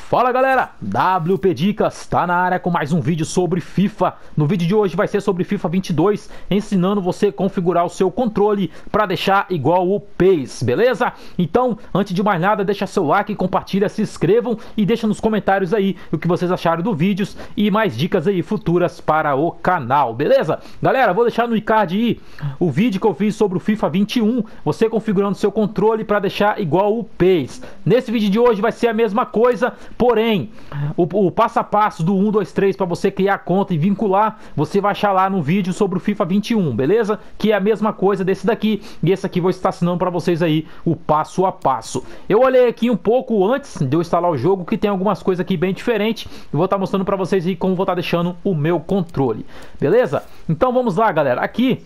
Fala galera, WP Dicas tá na área com mais um vídeo sobre FIFA. No vídeo de hoje vai ser sobre FIFA 22, ensinando você a configurar o seu controle para deixar igual o PES, beleza? Então, antes de mais nada, deixa seu like, compartilha, se inscrevam e deixa nos comentários aí o que vocês acharam do vídeo e mais dicas aí futuras para o canal, beleza? Galera, vou deixar no card aí o vídeo que eu fiz sobre o FIFA 21, você configurando seu controle para deixar igual o PES. Nesse vídeo de hoje vai ser a mesma coisa, porém, o passo a passo do 1, 2, 3 para você criar conta e vincular, você vai achar lá no vídeo sobre o FIFA 21, beleza? Que é a mesma coisa desse daqui, e esse aqui vou estar ensinando para vocês aí o passo a passo. Eu olhei aqui um pouco antes de eu instalar o jogo, que tem algumas coisas aqui bem diferentes, e vou estar mostrando para vocês aí como vou estar deixando o meu controle, beleza? Então vamos lá, galera. Aqui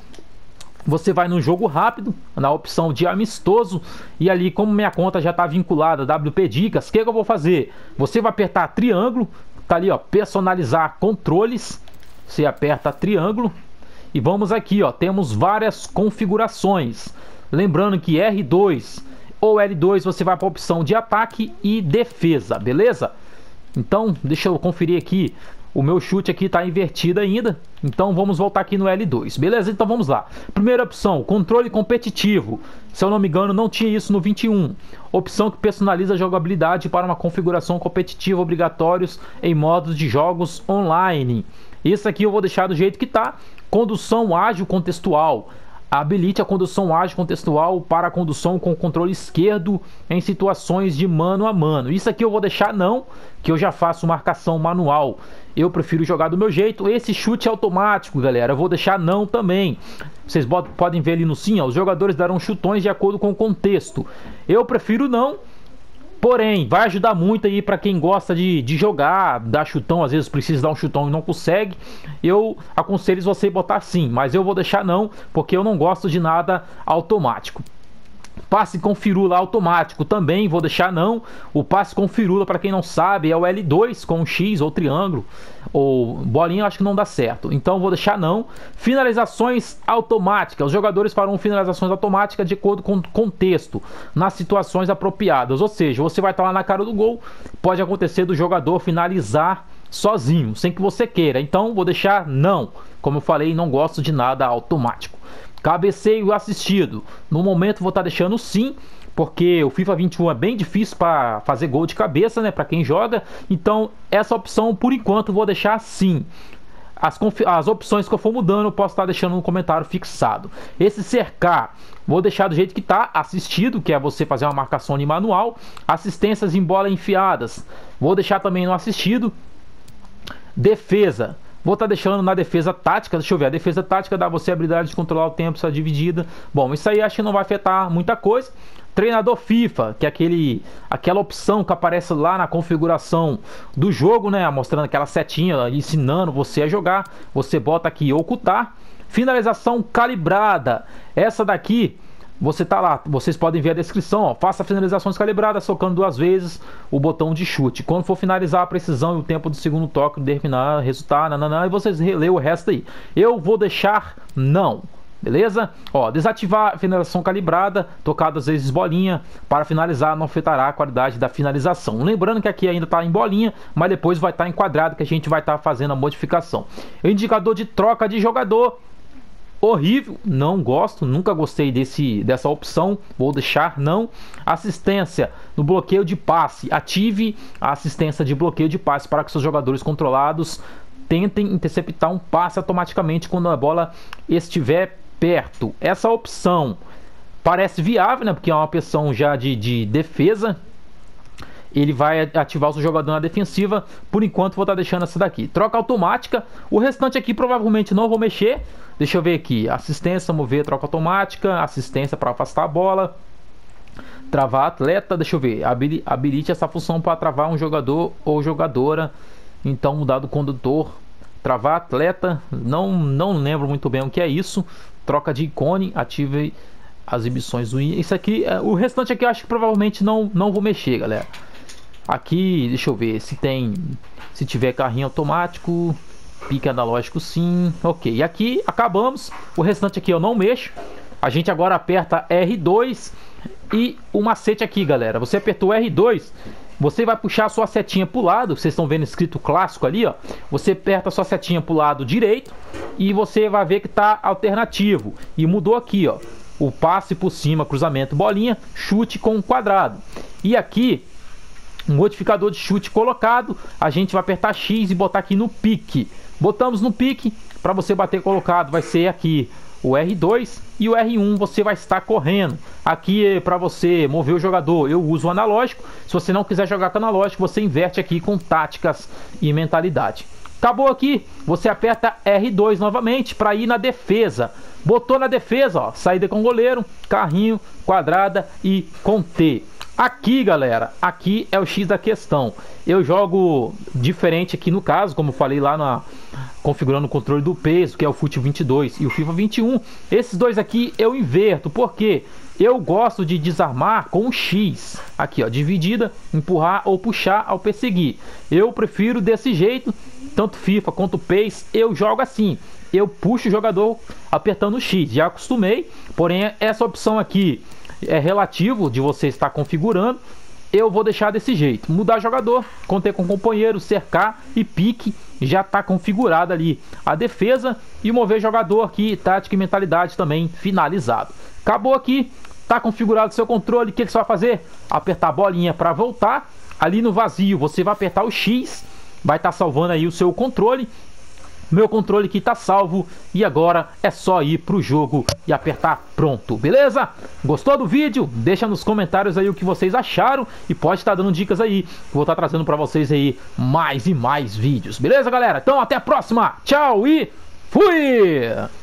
você vai no jogo rápido, na opção de amistoso, e ali, como minha conta já está vinculada a WP Dicas, o que eu vou fazer? Você vai apertar triângulo, tá ali ó, personalizar controles, você aperta triângulo, e vamos aqui ó, temos várias configurações, lembrando que R2 ou L2 você vai para a opção de ataque e defesa, beleza? Então, deixa eu conferir aqui. O meu chute aqui está invertido ainda, então vamos voltar aqui no L2, beleza? Então vamos lá. Primeira opção, controle competitivo. Se eu não me engano, não tinha isso no 21. Opção que personaliza a jogabilidade para uma configuração competitiva obrigatórios em modos de jogos online. Isso aqui eu vou deixar do jeito que está. Condução ágil contextual. Habilite a condução ágil contextual para a condução com o controle esquerdo em situações de mano a mano. Isso aqui eu vou deixar não, que eu já faço marcação manual. Eu prefiro jogar do meu jeito. Esse chute automático, galera, eu vou deixar não também. Vocês podem ver ali no sim, ó, os jogadores darão chutões de acordo com o contexto. Eu prefiro não. Porém, vai ajudar muito aí para quem gosta de jogar, dar chutão, às vezes precisa dar um chutão e não consegue. Eu aconselho você botar sim, mas eu vou deixar não, porque eu não gosto de nada automático. Passe com firula automático também vou deixar não. O passe com firula, para quem não sabe, é o L2 com X ou triângulo ou bolinha, acho que não dá certo, então vou deixar não. Finalizações automáticas, os jogadores farão finalizações automáticas de acordo com o contexto, nas situações apropriadas, ou seja, você vai estar lá na cara do gol, pode acontecer do jogador finalizar sozinho, sem que você queira, então vou deixar não. Como eu falei, não gosto de nada automático. Cabeceio assistido, no momento vou estar deixando sim, porque o FIFA 21 é bem difícil para fazer gol de cabeça, né, para quem joga. Então essa opção por enquanto vou deixar sim. As opções que eu for mudando eu posso estar deixando no comentário fixado. Esse cercar vou deixar do jeito que está. Assistido, que é você fazer uma marcação de manual. Assistências em bola enfiadas vou deixar também no assistido. Defesa vou estar deixando na defesa tática. Deixa eu ver, a defesa tática dá você a habilidade de controlar o tempo, essa dividida. Bom, isso aí acho que não vai afetar muita coisa. Treinador FIFA, que é aquela opção que aparece lá na configuração do jogo, né? Mostrando aquela setinha, ensinando você a jogar. Você bota aqui ocultar. Finalização calibrada. Essa daqui, você tá lá, vocês podem ver a descrição, ó, faça finalizações calibradas, tocando 2 vezes o botão de chute. Quando for finalizar, a precisão e o tempo do segundo toque determinar resultar, nananã, e vocês relêem o resto aí. Eu vou deixar não, beleza? Ó, desativar a finalização calibrada, tocar 2 vezes bolinha, para finalizar não afetará a qualidade da finalização. Lembrando que aqui ainda está em bolinha, mas depois vai estar em quadrado, que a gente vai estar fazendo a modificação. Indicador de troca de jogador, horrível, não gosto, nunca gostei dessa opção, vou deixar não. Assistência no bloqueio de passe, ative a assistência de bloqueio de passe para que seus jogadores controlados tentem interceptar um passe automaticamente quando a bola estiver perto. Essa opção parece viável, né, porque é uma opção já de defesa. Ele vai ativar o seu jogador na defensiva. Por enquanto vou estar deixando essa daqui. Troca automática. O restante aqui provavelmente não vou mexer. Deixa eu ver aqui. Assistência, mover, troca automática. Assistência para afastar a bola. Travar atleta. Deixa eu ver. Habilite essa função para travar um jogador ou jogadora. Então mudar do condutor. Travar atleta. Não lembro muito bem o que é isso. Troca de ícone. Ative as exibições do isso aqui. O restante aqui eu acho que provavelmente não vou mexer, galera. Aqui, deixa eu ver se tiver carrinho automático, pique analógico sim, ok. E aqui acabamos, o restante aqui eu não mexo. A gente agora aperta R2 e o macete aqui, galera. Você apertou R2 você vai puxar a sua setinha pro lado, vocês estão vendo escrito clássico ali, ó. Você aperta a sua setinha pro lado direito e você vai ver que tá alternativo. E mudou aqui, ó. O passe por cima, cruzamento, bolinha, chute com quadrado. E aqui, um modificador de chute colocado, a gente vai apertar X e botar aqui no pique. Botamos no pique, para você bater colocado vai ser aqui o R2 e o R1 você vai estar correndo. Aqui para você mover o jogador eu uso o analógico. Se você não quiser jogar com analógico, você inverte aqui com táticas e mentalidade. Acabou aqui, você aperta R2 novamente para ir na defesa. Botou na defesa, ó, saída com goleiro, carrinho, quadrada e com T. Aqui, galera, aqui é o X da questão. Eu jogo diferente aqui no caso, como eu falei lá configurando o controle do peso, que é o FUT 22 e o FIFA 21. Esses dois aqui eu inverto, porque eu gosto de desarmar com o X. Aqui, ó, dividida, empurrar ou puxar ao perseguir. Eu prefiro desse jeito, tanto FIFA quanto PES, eu jogo assim. Eu puxo o jogador apertando o X, já acostumei, porém essa opção aqui é relativo de você estar configurando. Eu vou deixar desse jeito, mudar jogador, conter com companheiro, cercar e pique, já está configurado ali a defesa e mover jogador aqui, tática e mentalidade também finalizado. Acabou aqui, está configurado o seu controle. O que você vai fazer? Apertar a bolinha para voltar, ali no vazio você vai apertar o X, vai estar salvando aí o seu controle. Meu controle aqui tá salvo e agora é só ir pro jogo e apertar pronto, beleza? Gostou do vídeo? Deixa nos comentários aí o que vocês acharam e pode estar dando dicas aí, que eu vou estar trazendo para vocês aí mais e mais vídeos, beleza, galera? Então até a próxima, tchau e fui!